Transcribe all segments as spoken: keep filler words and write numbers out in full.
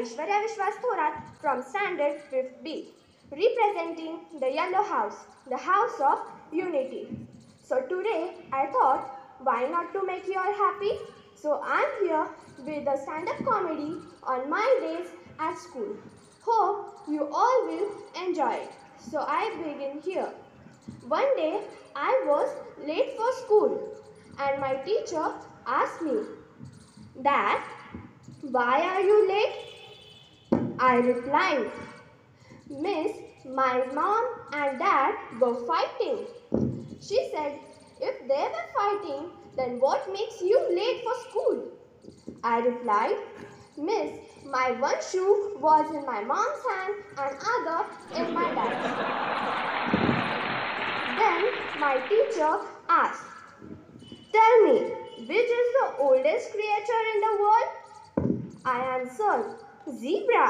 Aishwarya Vishwas Thorat from Standard fifth B, representing the Yellow House, the House of Unity. So today I thought, why not to make you all happy? So I'm here with the stand-up comedy on my days at school. Hope you all will enjoy it. So I begin here. One day I was late for school and my teacher asked me, "Dad, why are you late?" I replied, "Miss, my mom and dad were fighting." She said, "If they were fighting, then what makes you late for school?" I replied, "Miss, my one shoe was in my mom's hand and other in my dad's." Then my teacher asked, "Tell me, which is the oldest creature in the world?" I answered, "Zebra."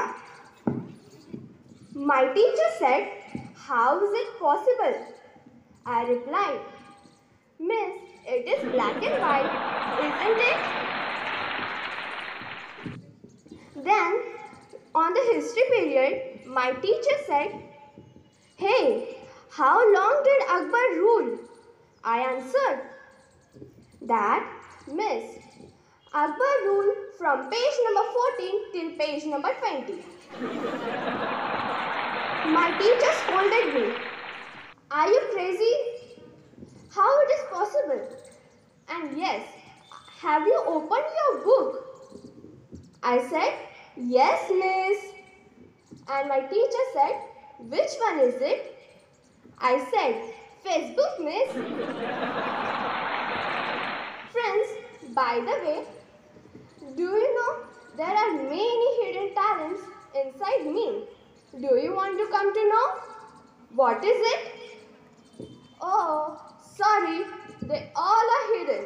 My teacher said, "How is it possible?" I replied, "Miss, it is black and white, isn't it?" Then, on the history period, my teacher said, "Hey, how long did Akbar rule?" I answered, "That, Miss, Akbar ruled from page number fourteen till page number twenty. My teacher scolded me, "Are you crazy? How it is possible? And yes, have you opened your book?" I said, "Yes, Miss." And my teacher said, "Which one is it?" I said, "Facebook, Miss." Friends, by the way, do you know there are many hidden talents inside me? Do you want to come to know? What is it? Oh, sorry, they all are hidden.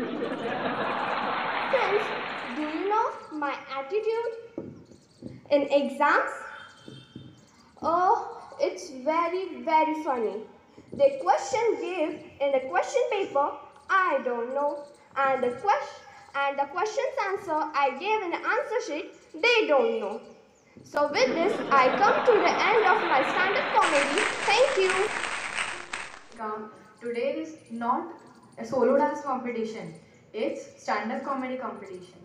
Friends, do you know my attitude in exams? Oh, it's very, very funny. The question gave in the question paper, I don't know. And the question and the question's answer I gave in the answer sheet, they don't know. So with this, I come to the end of my stand-up comedy. Thank you. Come, today is not a solo dance competition. It's stand-up comedy competition.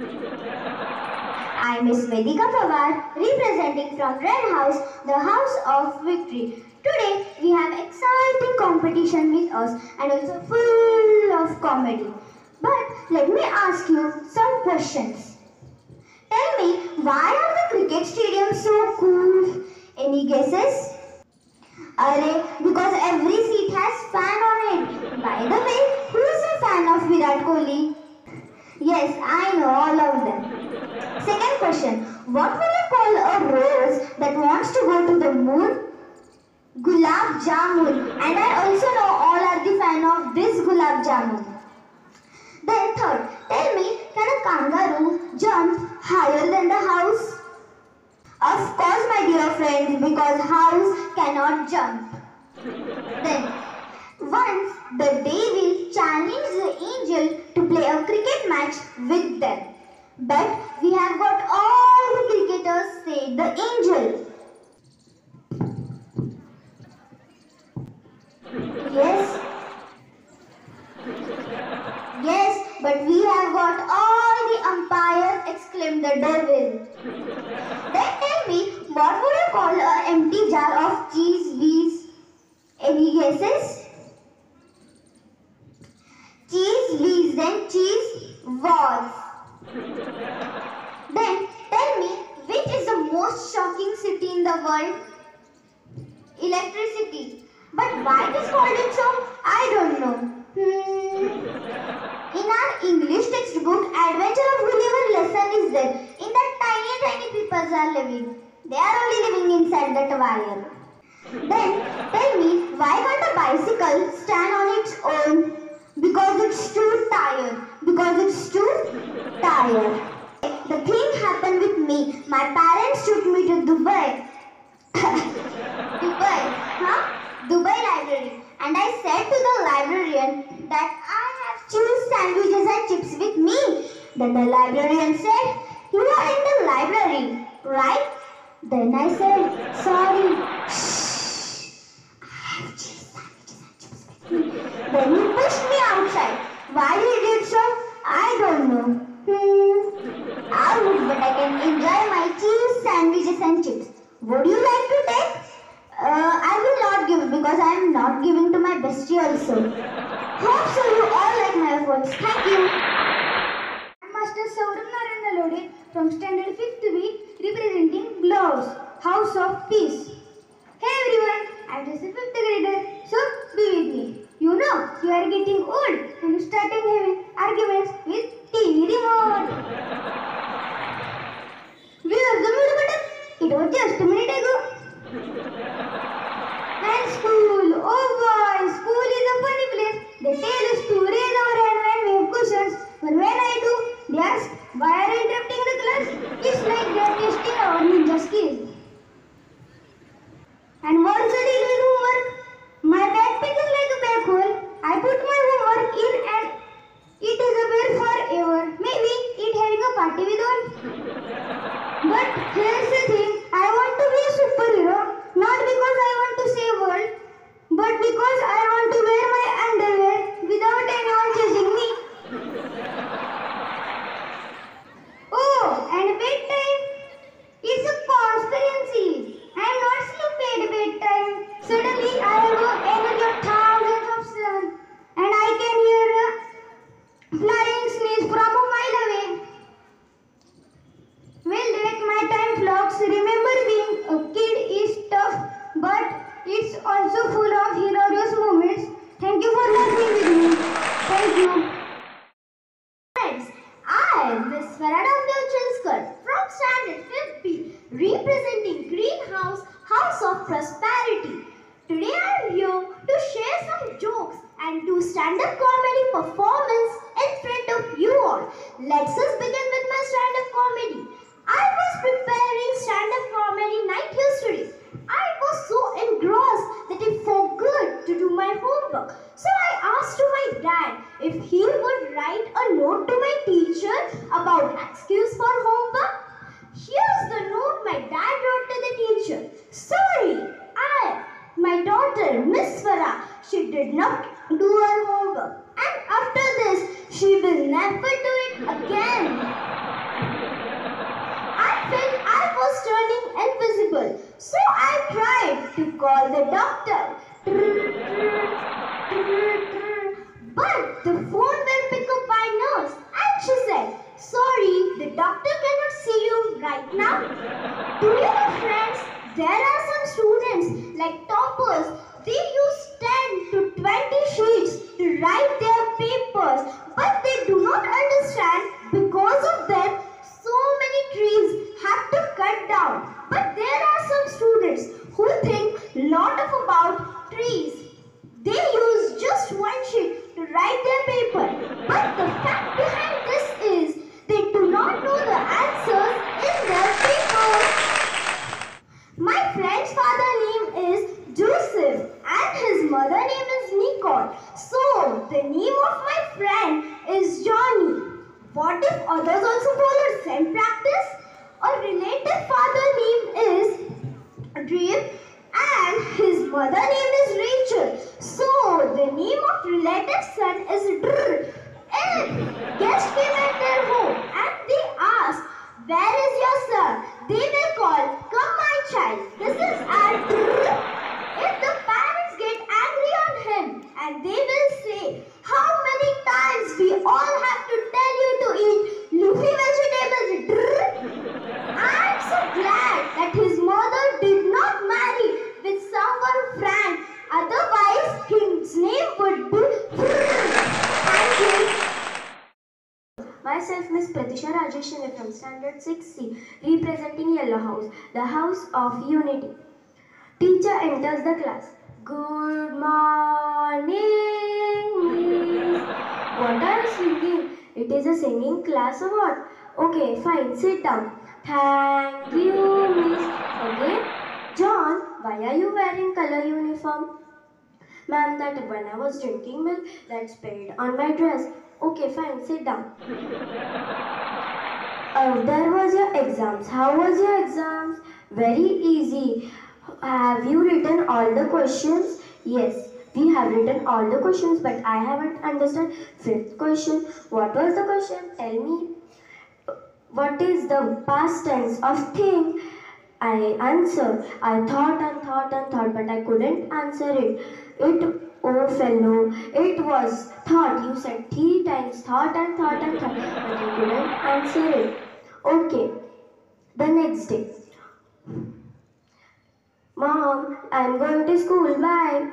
I'm Miss Vedika Pawar, representing from Red House, the House of Victory. Today we have exciting competition with us and also full of comedy. But let me ask you some questions. Tell me, why are the cricket stadiums so cool? Any guesses? Arey, because every seat has fan on it. By the way, who is a fan of Virat Kohli? Yes, I know all of them. Second question, what will you call a rose that wants to go to the moon? Gulab Jamun. And I also know all are the fan of this Gulab Jamun. Then third, tell me, can a kangaroo jump higher than the house? Of course, my dear friends, because house cannot jump. Then, once the devil challenged the angel to play a cricket match with them. But we have got all the cricketers, said the angel. Yes. Yes, but we have got all the umpires, exclaimed the devil. Then tell me, what would you call an empty jar of cheese whiz? Any guesses? Cheese whiz, then cheese was. Then tell me, which is the most shocking city in the world? Electricity. But why it is called it so? I don't know. Hmm. In our English textbook, Adventure of Gulliver lesson is there. In that tiny, tiny peoples are living. They are only living inside that wire. Then, tell me, why can't a bicycle stand on its own? Because it's too tired. Because it's too tired. The thing happened with me. My parents took me to Dubai. Dubai, huh? Dubai library. And I said to the librarian that I have cheese sandwiches and chips with me. Then the librarian said, "You are in the library. right? Then I said, sorry. Shh. I have cheese sandwiches and chips with me. Then he pushed me outside. Why he did so, I don't know. Hmm. I would, but I can enjoy my cheese sandwiches and chips. Would you like to take? Uh, I will not give because I am not giving to my bestie also. Hope so you all like my efforts. Thank you. I'm Master Saurabh Narayana Lode from Standard fifth B representing Gloves, House of Peace. Hey everyone, I'm just a fifth grader, so be with me. You know, you are getting old and starting having arguments with T V remote. Where's the mute button? It was just a minute ago. And school, oh boy, school is a funny place. They tell us to raise our hand when we have questions. But when I do, they ask, why are you interrupting the class? It's like they are testing our ninja skills. And what's the deal with homework? My backpack is like a black hole. I put my homework in and it is a bear forever. Maybe it having a party with one. But here's the thing, I want to be a superhero. Not because I want to save world, but because I want to wear my underwear without anyone chasing me. Oh, and bedtime? It's a conspiracy. I am not sleepy at bedtime. Suddenly I have an energy of thousands of suns and I can hear a flying sneeze from a mile away. Well, direct my time flocks. Remember, being a kid is tough, but it's also full of hilarious moments. Thank you for laughing with me. Thank you. Friends, I am Miss Farada Chelskar from Standard fifth B, representing Greenhouse, House of Prosperity. Today I am here to share some jokes and do stand-up comedy performance in front of you all. Let's us begin with my stand-up comedy. I was preparing stand-up comedy night yesterday. I was so engrossed that I forgot to do my homework. So I asked to my dad if he would write a note to my teacher about excuse for homework. Here's the note my dad wrote to the teacher. Sorry, I, my daughter, Miss Farah, she did not do her homework. And after this, she will never do it again. I felt I was turning invisible, so I tried to call the doctor. But the phone will pick up by nurse and she said, sorry, the doctor cannot see you right now. Do you know, friends, there are some students like toppers, they use ten to twenty sheets to write their papers, but they do not understand because of them so many trees have to cut down. But there are some students who think lot of about trees. They use just one sheet to write their paper. But the fact behind this is they do not know the answers in their papers. My friend's father name is Joseph and his mother name is Nicole. So the name of my friend is Johnny. What if others also follow same practice? A relative father name is Dream and his mother name is Rachel. So the name of relative son is Dr. If guests came at their home and they asked, where is your son? They will call, come my child. This is our Dr. If the parents get angry on him and they will say, how many times we all have to tell you to eat leafy vegetables? Dr. I am so glad that his mother did not marry with someone frank. Otherwise, his name would be Thank you. Myself, Miss Pratisha Rajesh from Standard six C, representing Yellow House, the House of Unity. Teacher enters the class. Good morning, miss. What are you singing? It is a singing class or what? Okay, fine, sit down. Thank you, miss. Again, John, why are you wearing color uniform? Ma'am, that when I was drinking milk, that spilled on my dress. Okay, fine, sit down. Uh, there was your exams. How was your exams? Very easy. Have you written all the questions? Yes, we have written all the questions, but I haven't understood fifth question. What was the question? Tell me. What is the past tense of thing? I answered. I thought and thought and thought, but I couldn't answer it. It, oh fellow, it was thought. You said three times thought and thought and thought, but you couldn't answer it. Okay, the next day. Mom, I'm going to school. Bye.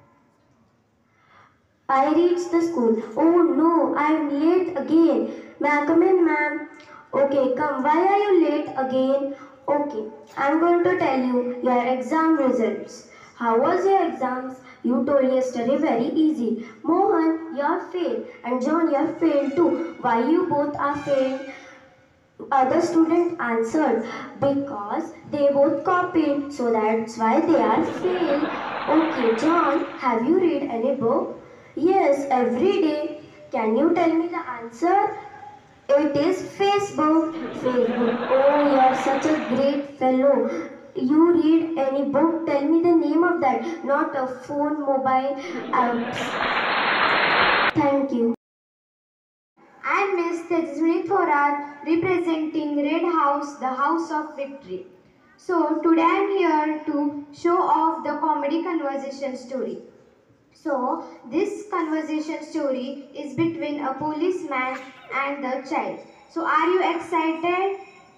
I reached the school. Oh no, I'm late again. May I come in, ma'am? Okay, come. Why are you late again? Okay, I'm going to tell you your exam results. How was your exams? You told yesterday very easy. Mohan, you are failed. And John, you are failed too. Why you both are failed? Other student answered, because they both copied, so that's why they are failed. Okay, John, have you read any book? Yes, every day. Can you tell me the answer? It is Facebook. Facebook. Oh, you are such a great fellow. You read any book? Tell me the name of that, not a phone, mobile apps. Thank you. I am Miss Tejaswini Thorat, representing Red House, the House of Victory. So today I am here to show off the comedy conversation story. So this conversation story is between a policeman and the child. So are you excited?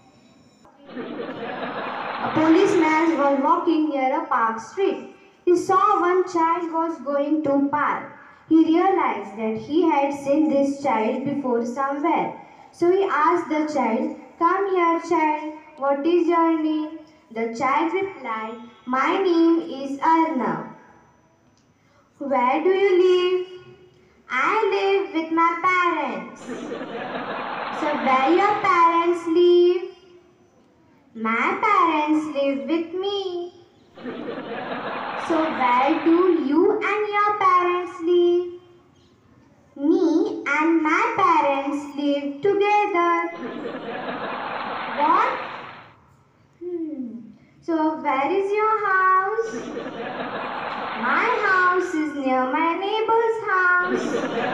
A policeman was walking near a park street. He saw one child was going to park. He realized that he had seen this child before somewhere. So he asked the child, "Come here, child, what is your name?" The child replied, "My name is Arnav." "Where do you live?" "I live with my parents." "So where your parents live?" "My parents live with me." "So where do you and your parents live?" "Me and my parents live together." "What? Hmm. So where is your house?" "My house is near my neighbor's house."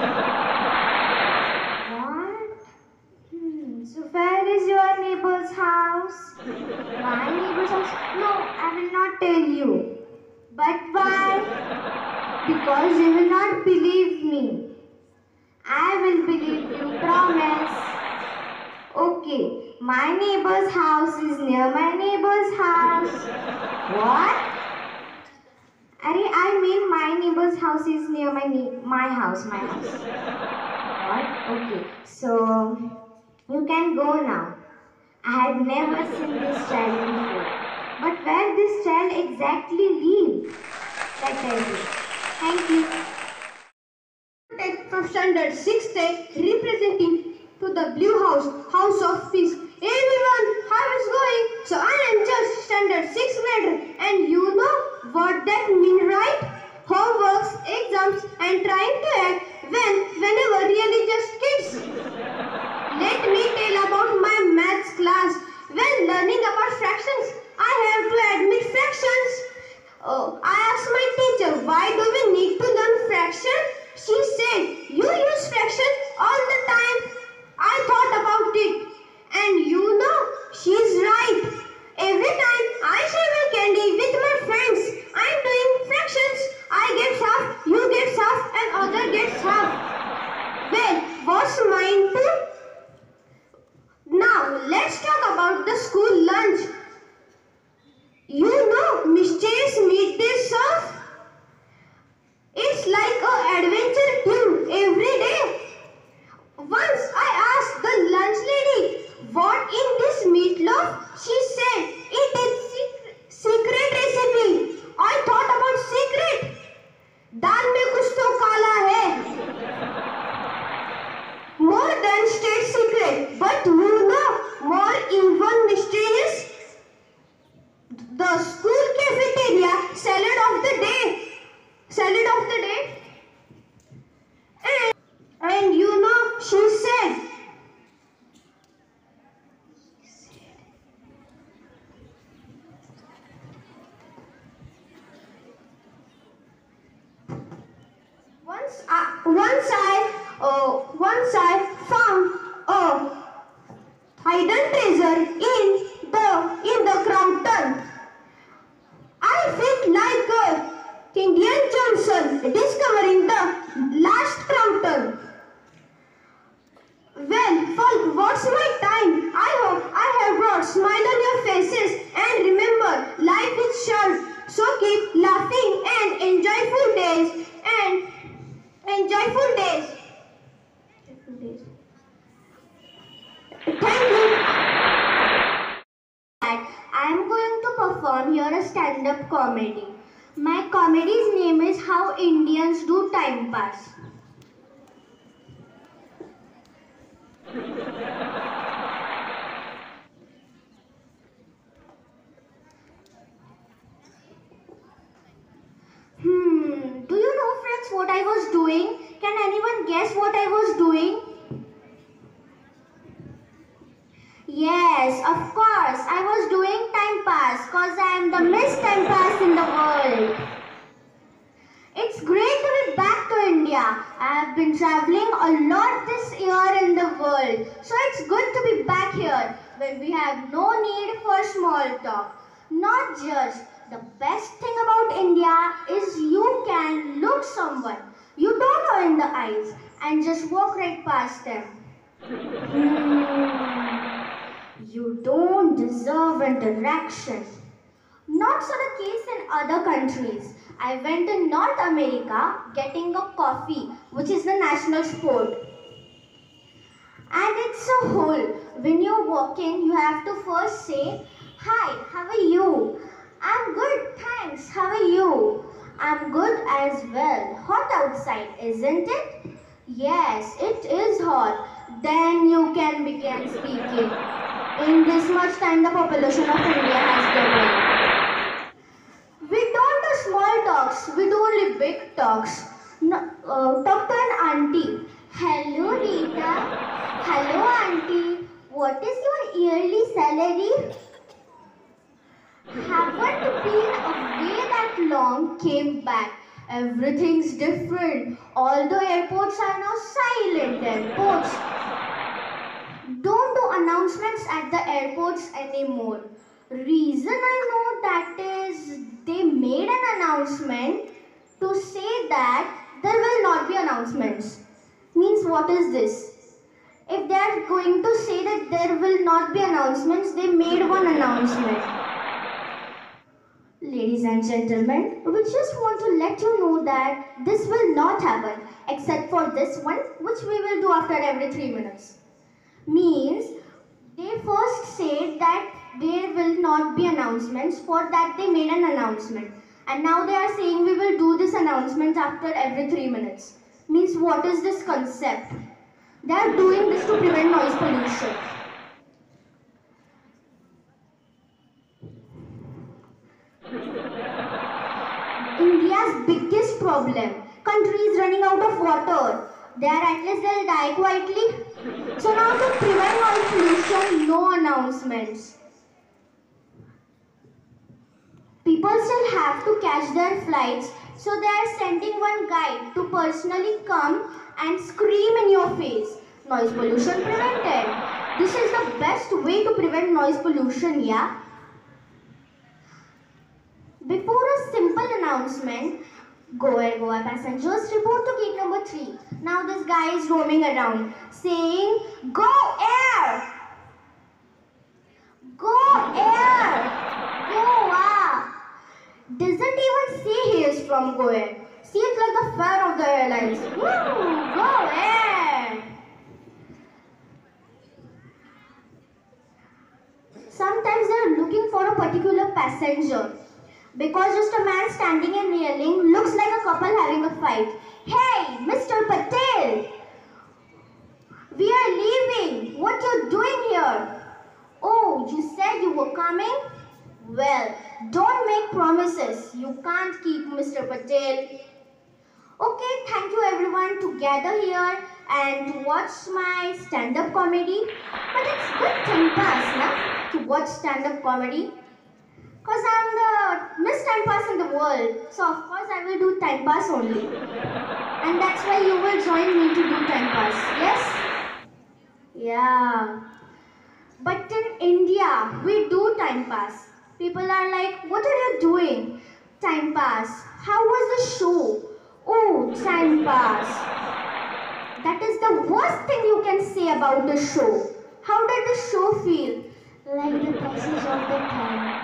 "What? Hmm. So where is your neighbor's house?" "My neighbor's house? No, I will not tell you." "But why?" "Because you will not believe me." "I will believe you, promise." "Okay, my neighbor's house is near my neighbor's house." "What?" Arey, I mean my neighbor's house is near my ne my house, my house. "What? Okay, so you can go now." I had never seen this child before. But where this child exactly lives? Let tell you. Thank you. Text from Standard sixth A, representing to the Blue House, House of Peace. Hey everyone, how is going? So I am just Standard sixth grader, and you know what that means, right? Homeworks, exams, and trying to act when whenever really just kids. Let me tell about my maths class. When learning about fractions, I have to admit fractions. Oh, I asked my teacher, why do we need to learn fraction? She said, you use fraction all the time. I thought about it. And you know, she's right. Every time I share my candy with my friends, I'm doing fractions. I get half, you get half, and other gets half. Well, what's mine too? Now, let's talk about the school lunch. You know, Mischievous Meat they serve? It's like an adventure tune every day. Once I asked the lunch lady, what in this meatloaf? She said, it is secret, secret recipe. I thought about secret. Dal mein kuch to kala hai. More than state Once I found a hidden treasure in the in the Crompton. I felt like a Indian Johnson discovering the last Crompton. Well, folk, what's my time? I hope I have brought smile on your faces, and remember, life is short, so keep laughing and enjoyful days and enjoyful days. Thank you. I am going to perform here a stand-up comedy. My comedy's name is How Indians Do Time Pass. Hmm, do you know, friends, what I was doing? Can anyone guess what I was doing? Yes, of course, I was doing time pass because I am the Miss Time Pass in the world. It's great to be back to India. I have been traveling a lot this year in the world. So it's good to be back here when we have no need for small talk. Not just. The best thing about India is you can look someone you don't know in the eyes and just walk right past them. Hmm. You don't deserve interaction. Not so the case in other countries. I went to North America getting a coffee, which is the national sport. And it's a whole. When you're walking, you have to first say, "Hi, how are you?" "I'm good, thanks. How are you?" "I'm good as well. Hot outside, isn't it?" "Yes, it is hot." Then you can begin speaking. In this much time, the population of India has doubled. We don't do small talks. We do only big talks. No, uh, talk to an auntie. "Hello, Rita." "Hello, auntie. What is your yearly salary?" Haven't been away that long, came back. Everything's different. All the airports are now silent airports. Don't do announcements at the airports anymore. Reason I know that is they made an announcement to say that there will not be announcements. Means what is this? If they are going to say that there will not be announcements, they made one announcement. Ladies and gentlemen, we just want to let you know that this will not happen except for this one, which we will do after every three minutes. Means they first said that there will not be announcements. For that they made an announcement. And now they are saying we will do this announcement after every three minutes. Means what is this concept? They are doing this to prevent noise pollution. India's biggest problem. Country is running out of water. There at least they'll die quietly. So now to prevent noise pollution, no announcements. People still have to catch their flights, so they are sending one guy to personally come and scream in your face. Noise pollution prevented. This is the best way to prevent noise pollution, yeah? Before a simple announcement, Go Air Goa passengers report to gate number three. Now this guy is roaming around saying, "Go Air! Go Air! Goa!" Doesn't even say he is from Go Air. Seems like the fare of the airlines. Woo! Go Air! Sometimes they are looking for a particular passenger. Because just a man standing and yelling looks like a couple having a fight. "Hey, Mister Patel! We are leaving. What you doing here?" "Oh, you said you were coming?" "Well, don't make promises. You can't keep, Mister Patel." Okay, thank you everyone to gather here and to watch my stand-up comedy. But it's good time pass, na? To watch stand-up comedy. Because I'm the Miss Time Pass in the world. So of course I will do time pass only. And that's why you will join me to do time pass. Yes? Yeah. But in India, we do time pass. People are like, what are you doing? Time pass. How was the show? Oh, time pass. That is the worst thing you can say about the show. How did the show feel? Like the passage of the time.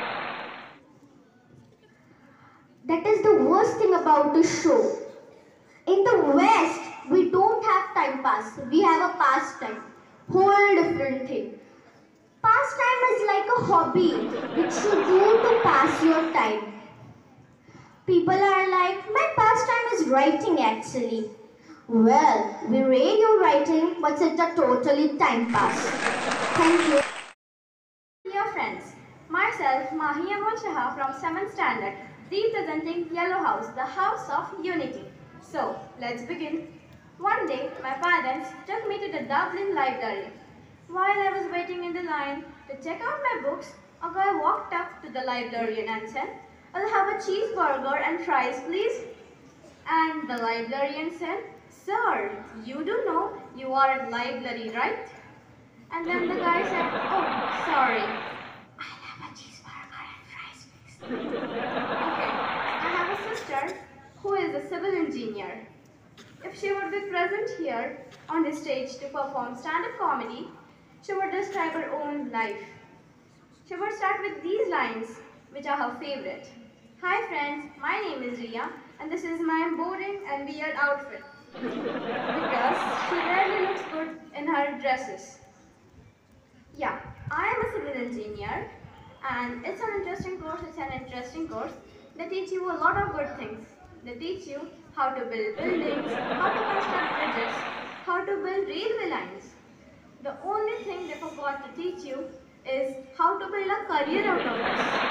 That is the worst thing about the show. In the West, we don't have time pass. We have a pastime. Whole different thing. Pastime is like a hobby which you do to pass your time. People are like, my pastime is writing actually. Well, we read your writing, but it's a totally time pass. Thank you. Dear friends, myself Mahi Amol Shah from seventh Standard, representing Yellow House, the House of Unity. So, let's begin. One day, my parents took me to the Dublin Library. While I was waiting in the line to check out my books, a guy walked up to the librarian and said, I'll have a cheeseburger and fries, please. And the librarian said, Sir, you do know you are at library, right? And then the guy said, oh, sorry. I'll have a cheeseburger and fries, please. Okay, I have a sister who is a civil engineer. If she would be present here on the stage to perform stand-up comedy, she would describe her own life. She would start with these lines, which are her favorite. Hi friends, my name is Ria, and this is my boring and weird outfit. Because she rarely looks good in her dresses. Yeah, I am a civil engineer, and it's an interesting course, it's an interesting course. They teach you a lot of good things. They teach you how to build buildings, how to construct bridges, how to build railway lines. The only thing they forgot to teach you is how to build a career out of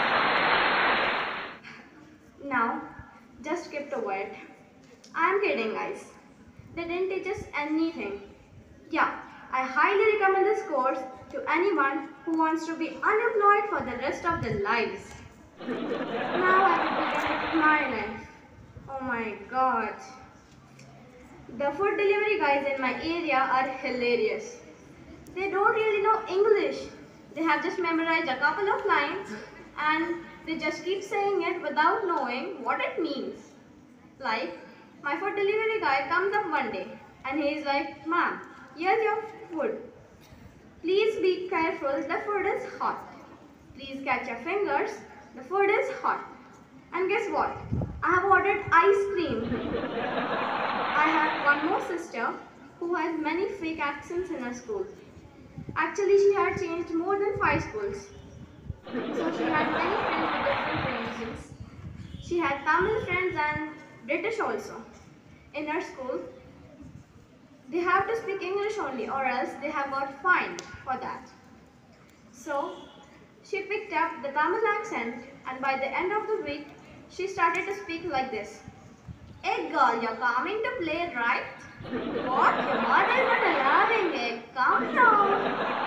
this. Now, just skip over it. I'm kidding, guys. They didn't teach us anything. Yeah, I highly recommend this course to anyone who wants to be unemployed for the rest of their lives. Now I will begin with my life. Oh my god. The food delivery guys in my area are hilarious. They don't really know English. They have just memorized a couple of lines and they just keep saying it without knowing what it means. Like, my food delivery guy comes up one day and he is like, ma'am, here's your food. Please be careful, the food is hot. Please catch your fingers, the food is hot. And guess what? I have ordered ice cream. I have one more sister who has many fake accents in her school. Actually, she had changed more than five schools. So she had many friends with different religions. She had Tamil friends and British also. In her school, they have to speak English only or else they have got fined for that. So, she picked up the Tamil accent and by the end of the week, she started to speak like this. Hey girl, you're coming to play, right? What? Your mother is not allowing it. Come now.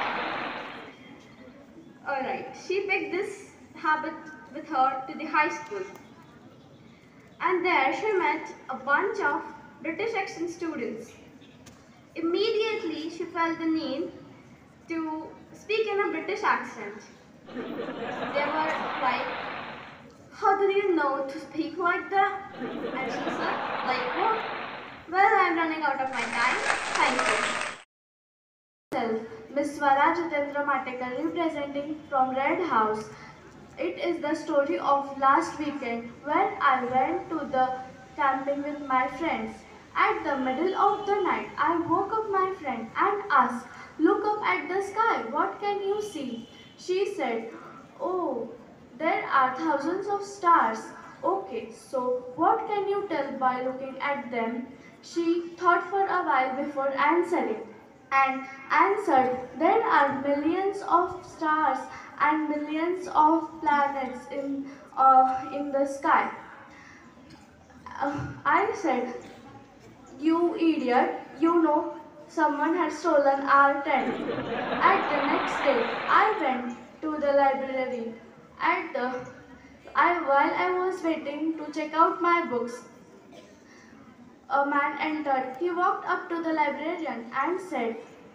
Alright, she picked this habit with her to the high school. And there she met a bunch of British accent students. Immediately, she felt the need to speak in a British accent. They were like, how do you know to speak like that? And she said, like what? Well, I'm running out of my time. Thank you. Miss Swara Jitendra Matekar representing from Red House. It is the story of last weekend where I went to the camping with my friends. At the middle of the night, I woke up my friend and asked, look up at the sky, what can you see? She said, oh, there are thousands of stars. Okay, so what can you tell by looking at them? She thought for a while before answering and answered, there are millions of stars and millions of planets in, uh, in the sky. Uh, I said, you idiot, you know someone had stolen our tent. At the next day, I went to the library. At the, I, while I was waiting to check out my books, a man entered. He walked up to the librarian and said,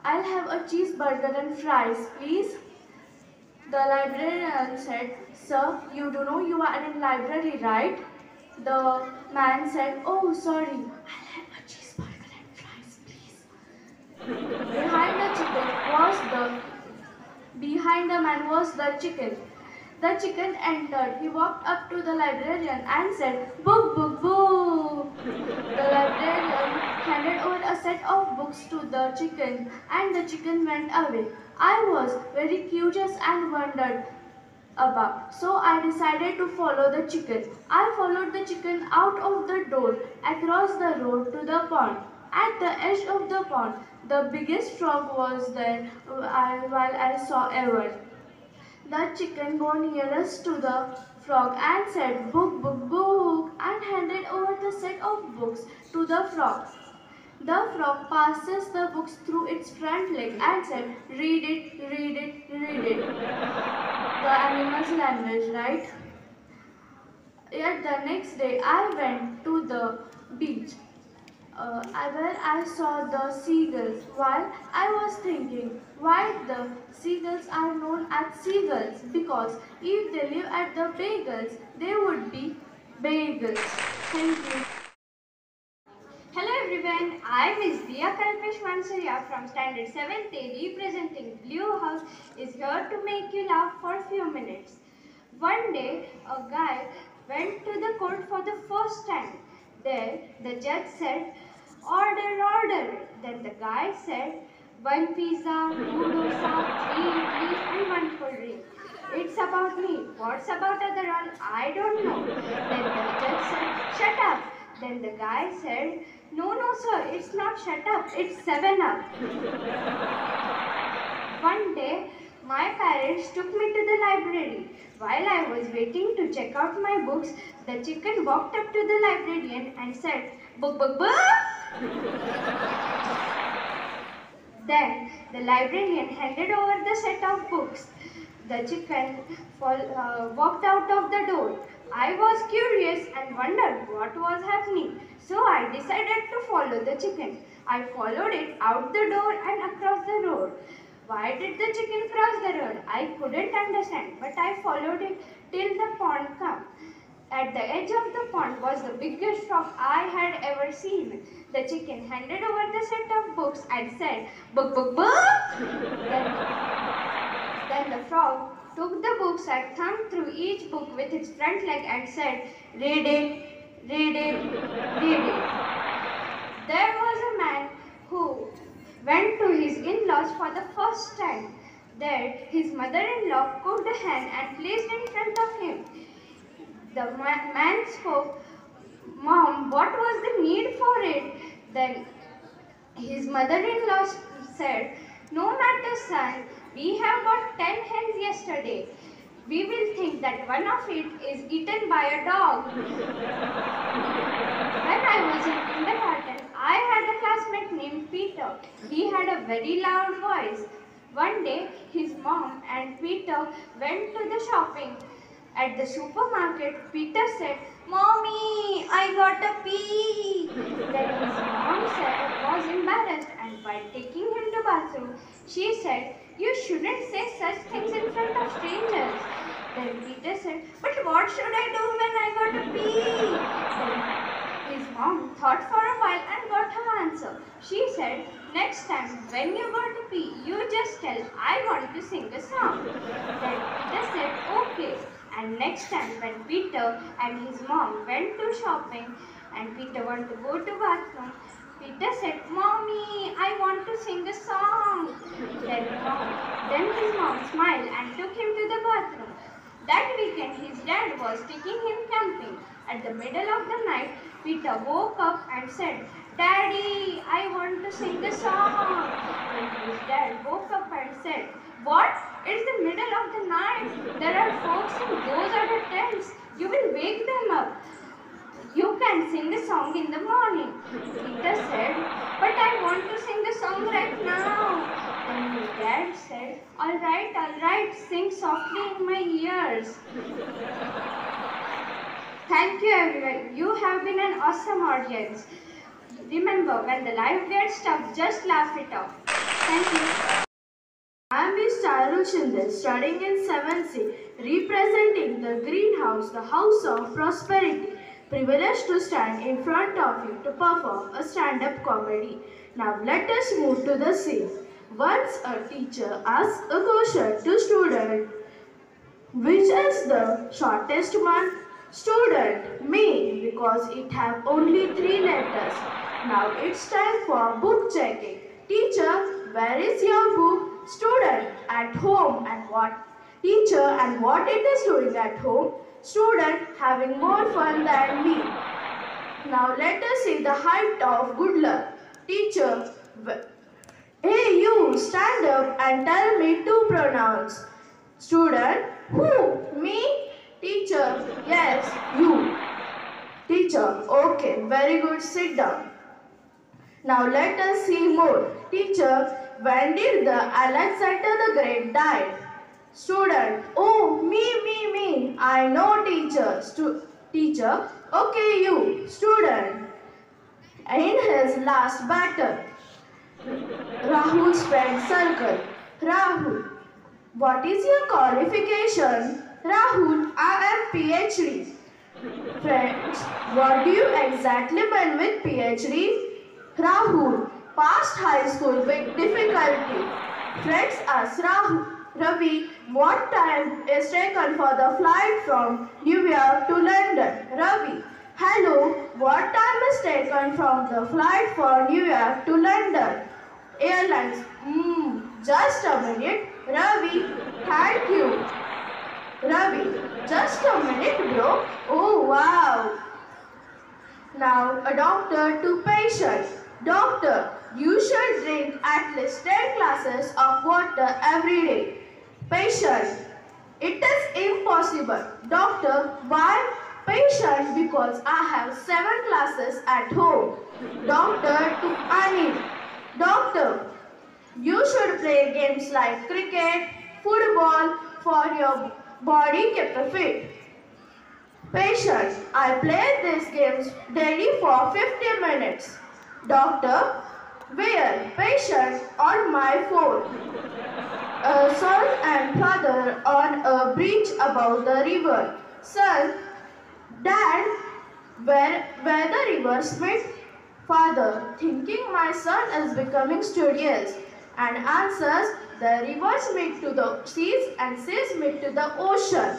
I'll have a cheeseburger and fries, please. The librarian said, Sir, you do know you are in library, right? The man said, Oh, sorry, I'll have a cheeseburger and fries, please. Behind the chicken was the behind the man was the chicken. The chicken entered. He walked up to the librarian and said, Book, book, book. The librarian handed over a set of books to the chicken and the chicken went away. I was very curious and wondered about. So I decided to follow the chicken. I followed the chicken out of the door, across the road to the pond. At the edge of the pond, the biggest frog was there while I saw ever. The chicken go nearest to the frog and said, Book, book, book, and handed over the set of books to the frog. The frog passes the books through its front leg and said, Read it, read it, read it. The animal's language, right? Yet the next day I went to the beach uh, where I saw the seagulls. While I was thinking why the seagulls are known as seagulls, because if they live at the bagels, they would be bagels. Thank you. Hello everyone, I am Miss Diya Kalpesh Mansaria from Standard seventh A representing Blue House is here to make you laugh for a few minutes. One day, a guy went to the court for the first time. There, the judge said, Order, order. Then the guy said, One pizza, two dosa, three idli and one cold drink. It's about me. What's about other all? I don't know. Then the judge said, Shut up. Then the guy said, No, no, sir, it's not shut up, it's seven up. One day, my parents took me to the library. While I was waiting to check out my books, the chicken walked up to the librarian and said, Book, book, book! Then, the librarian handed over the set of books. The chicken fall, uh, walked out of the door. I was curious and wondered what was happening, so I decided to follow the chicken. I followed it out the door and across the road. Why did the chicken cross the road? I couldn't understand, but I followed it till the pond came. At the edge of the pond was the biggest frog I had ever seen. The chicken handed over the set of books and said, Book, book, book! Then, then the frog took the books and thumbed through each book with its front leg and said, Read it, read it, read it. There was a man who went to his in-laws for the first time. There, his mother-in-law cooked a hen and placed it in front of him. The ma man spoke, Mom, what was the need for it? Then his mother-in-law said, No matter, son, we have got ten hens yesterday. We will think that one of it is eaten by a dog. When I was in kindergarten, I had a classmate named Peter. He had a very loud voice. One day, his mom and Peter went to the shopping. At the supermarket, Peter said, Mommy, I got a pee. Then his mom said, was embarrassed, and while taking him to bathroom, she said, You shouldn't say such things in front of strangers. Then Peter said, But what should I do when I got a pee? Then his mom thought for a while and got her answer. She said, Next time when you got a pee, you just tell, I want to sing a song. Then Peter said, Okay. And next time when Peter and his mom went to shopping and Peter wanted to go to bathroom, Peter said, Mommy, I want to sing a song. Then, mom, then his mom smiled and took him to the bathroom. That weekend his dad was taking him camping. At the middle of the night, Peter woke up and said, Daddy, I want to sing a song. Then his dad woke up and said, What? It's the middle of the night. There are folks in those other tents. You will wake them up. You can sing a song in the morning. Peter said, But I want to sing a song right now. Then his dad said, All right, all right, sing softly in my ears. Thank you everyone. You have been an awesome audience. Remember, when the life gets tough, just laugh it off. Thank you. I am Miss Charu Shinde, studying in seventh C, representing the greenhouse, the house of prosperity. Privileged to stand in front of you to perform a stand-up comedy. Now let us move to the scene. Once a teacher asked a question to student, which is the shortest one? Student, me, because it have only three letters. Now it's time for book checking. Teacher, where is your book? Student, at home. And what? Teacher, and what it is doing at home? Student, having more fun than me. Now let us see the height of good luck. Teacher, hey you, stand up and tell me two pronouns. Student, who? Me? Teacher, yes, you. Teacher, okay, very good, sit down. Now let us see more. Teacher, when did the Alexander the Great die? Student, oh, me, me, me. I know, teacher. Stu teacher, okay, you. Student, in his last battle, Rahul's friend circle. Rahul, what is your qualification? Rahul, I am PhD. Friends, what do you exactly mean with PhD? Rahul, passed high school with difficulty. Friends ask Rahul, Ravi, what time is taken for the flight from New York to London? Ravi, hello, what time is taken from the flight for New York to London? Airlines, hmm, just a minute. Ravi, thank you. Ravi, just a minute, bro. Oh, wow. Now, a doctor to patient. Doctor, you should drink at least ten glasses of water every day. Patient, it is impossible. Doctor, why? Patient, because I have seven classes at home. Doctor to Anil. Doctor, you should play games like cricket, football for your body keep fit. Patient, I play these games daily for fifty minutes. Doctor, where? Patient, on my phone. A son and father on a bridge above the river. Son, Dad, where, where the rivers meet? Father, thinking my son is becoming studious, and answers, the rivers meet to the seas and seas meet to the ocean.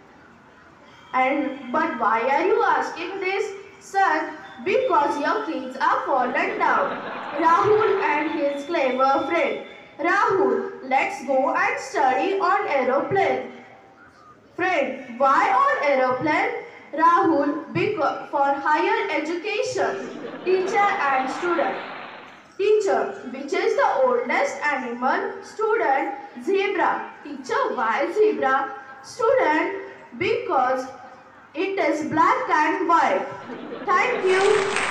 And but why are you asking this? Son, because your kids are fallen down. Rahul and his clever friend. Rahul, let's go and study on aeroplane. Friend, why on aeroplane? Rahul, because for higher education. Teacher and student. Teacher, which is the oldest animal? Student, zebra. Teacher, why zebra? Student, because it is black and white. Thank you.